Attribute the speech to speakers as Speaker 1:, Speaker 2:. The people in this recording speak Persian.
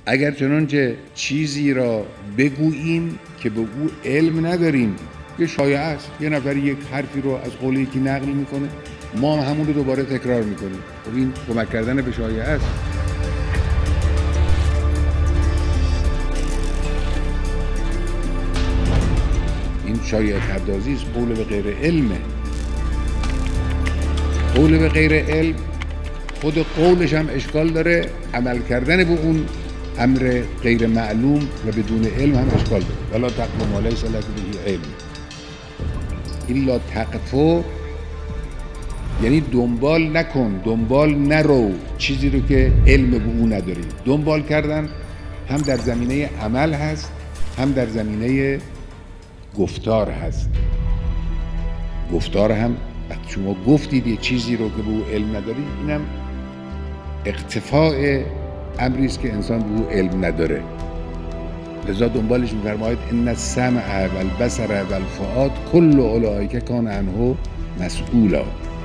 Speaker 1: اگر چنانچه چیزی را بگوییم که به او علم نداریم، یه شایعه است، یه نفر یک حرفی رو از قول یکی نقل میکنه، ما همون رو دوباره تکرار میکنیم، خب این کمک کردن به شایعه است. این شایعه پردازی است، قول به غیر علمه. قول به غیر علم خود قولش هم اشکال داره، عمل کردن به اون امر غیر معلوم و بدون علم هم اشکال داره. ولا تقف ما لیس لک به علم الا تقف، یعنی دنبال نکن، دنبال نرو چیزی رو که علم به اون نداری. دنبال کردن هم در زمینه عمل هست، هم در زمینه گفتار هست. گفتار هم وقتی شما گفتید یه چیزی رو که به او علم نداری، اینم اقتفاء امری است که انسان به او علم نداره. لذا دنبالش می‌فرماید ان السمع والبصر والفؤاد کل اولئک کان عنه مسئولا.